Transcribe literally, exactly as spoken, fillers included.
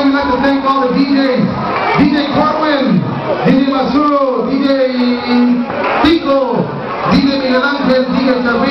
we'd like to thank all the D Js. D J Corwin, D J Masuro, D J Tico, D J Miguel Ángel, D J